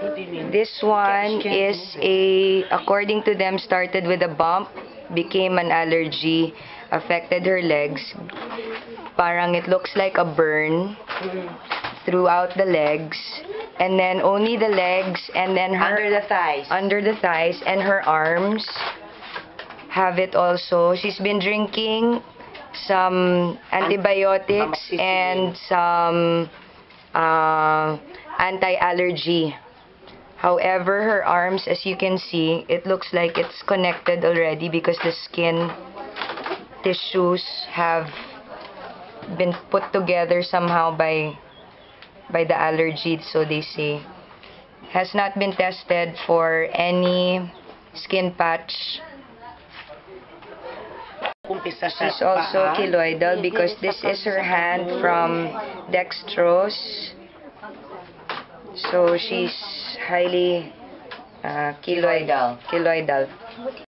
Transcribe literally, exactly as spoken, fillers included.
This one is a, according to them, started with a bump, became an allergy, affected her legs. Parang it looks like a burn throughout the legs. And then only the legs, and then her... Under the thighs. Under the thighs, and her arms have it also. She's been drinking some antibiotics and some uh, anti-allergy. However, her arms, as you can see, it looks like it's connected already because the skin tissues have been put together somehow by by the allergy, so they say. Has not been tested for any skin patch. She's also keloidal because this is her hand from dextrose. So she's highly uh, keloidal. keloidal.